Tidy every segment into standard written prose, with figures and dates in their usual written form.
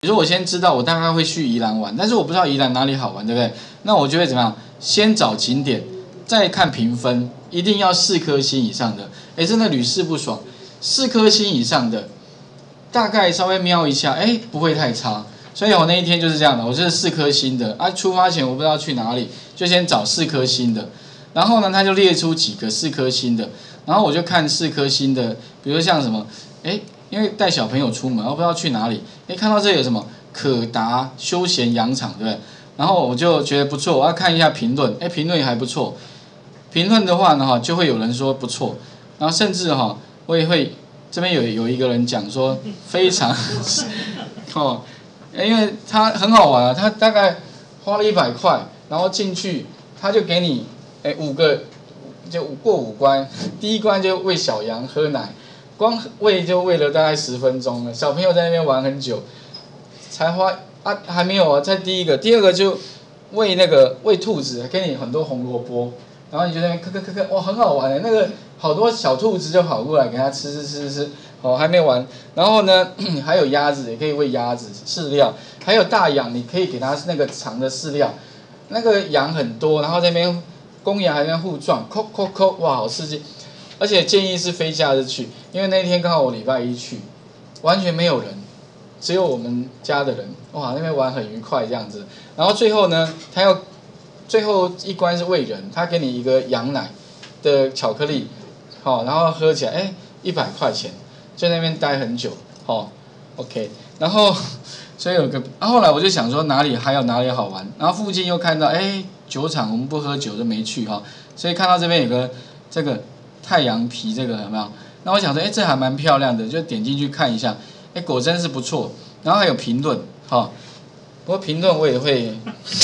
比如说我先知道我大概会去宜兰玩，但是我不知道宜兰哪里好玩，对不对？那我就会怎么样？先找景点，再看评分，一定要4颗星以上的。哎，真的屡试不爽，4颗星以上的，大概稍微瞄一下，哎，不会太差。所以我那一天就是这样的，我就是4颗星的啊。出发前我不知道去哪里，就先找4颗星的。然后呢，他就列出几个4颗星的，然后我就看4颗星的，比如说像什么，哎。因为带小朋友出门，我不知道去哪里，看到这有什么可达休闲养场，对不对？然后我就觉得不错，我要看一下评论，评论也还不错。评论的话呢，就会有人说不错，然后甚至我也会这边有一个人讲说非常因为他很好玩啊，他大概花了100块，然后进去他就给你5个，就过5关，第1关就喂小羊喝奶。光喂就喂了大概10分钟了，小朋友在那边玩很久，才花还没有啊，在第1个，第2个就喂兔子，给你很多红萝卜，然后你就在那边嗑，哇，很好玩的，那个好多小兔子就跑过来给它吃，还没完，然后呢还有鸭子也可以喂鸭子饲料，还有大羊你可以给它那个长的饲料，那个羊很多，然后在那边公羊还在那边互撞，哇，好刺激。而且建议是非假日去，因为那天刚好我礼拜1去，完全没有人，只有我们家的人，哇，那边玩很愉快这样子。然后最后呢，最后一关是喂人，他给你一个羊奶的巧克力，然后喝起来，100块钱，在那边待很久，OK， 然后所以后来我就想说哪里好玩，然后附近又看到酒厂我们不喝酒就没去所以看到这边有个这个。太阳皮这个有没有？那我想说，这还蛮漂亮的，就点进去看一下，果真是不错。然后还有评论，不过评论我也会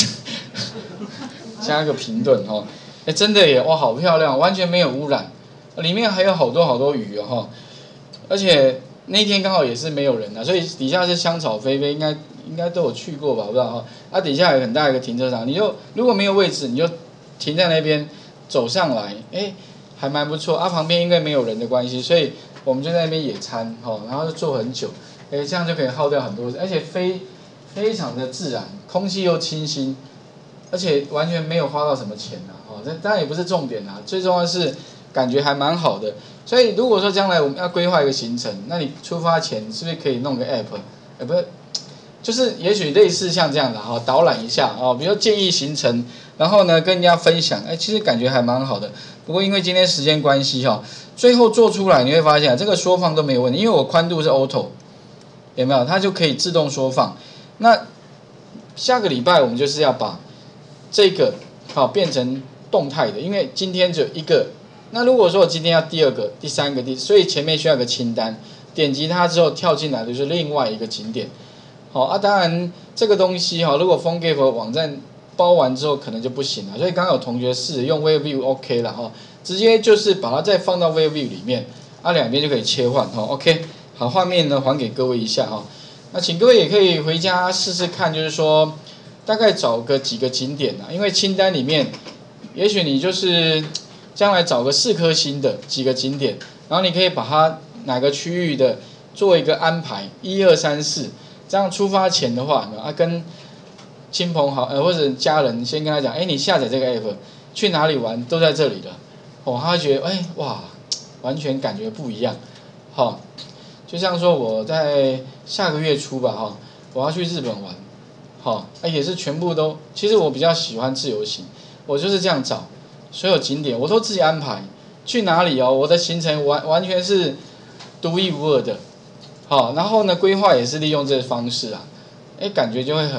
加个评论真的耶，哇，好漂亮，完全没有污染，里面还有好多鱼而且那天刚好也是没有人所以底下是香草霏霏，应该都有去过吧，不知道底下有很大一个停车场，你就如果没有位置，你就停在那边走上来，还蛮不错旁边因为没有人的关系，所以我们就在那边野餐然后就坐很久，这样就可以耗掉很多，而且非常的自然，空气又清新，而且完全没有花到什么钱这当然也不是重点最重要的是感觉还蛮好的。所以如果说将来我们要规划一个行程，那你出发前是不是可以弄个 app，不是，就是也许类似像这样的导览一下比如说建议行程，然后呢跟人家分享，其实感觉还蛮好的。不过因为今天时间关系最后做出来你会发现这个缩放都没有问题，因为我宽度是 auto， 有没有？它就可以自动缩放。那下个礼拜我们就是要把这个变成动态的，因为今天只有1个。那如果说我今天要第2个、第3个、所以前面需要个清单，点击它之后跳进来的就是另外一个景点。当然这个东西如果 PhoneGap 网站包完之后可能就不行了，所以刚刚有同学试用 WebView OK 了直接就是把它再放到 WebView 里面两边就可以切换OK。好，画面呢还给各位一下那请各位也可以回家试试看，就是说大概找个几个景点因为清单里面也许你就是将来找个4颗星的几个景点，然后你可以把它哪个区域的做一个安排，1、2、3、4，这样出发前的话跟亲朋或者家人先跟他讲，你下载这个 app 去哪里玩都在这里了他会觉得哇，完全感觉不一样就像说我在下个月初吧我要去日本玩也是全部都，其实我比较喜欢自由行，我就是这样找所有景点我都自己安排，去哪里我的行程完全是独一无二的然后呢规划也是利用这个方式感觉就会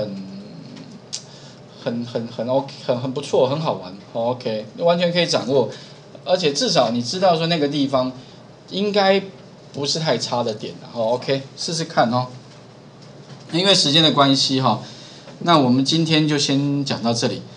很 OK， 很不错，很好玩OK， 完全可以掌握，而且至少你知道说那个地方应该不是太差的点OK， 试试看因为时间的关系那我们今天就先讲到这里。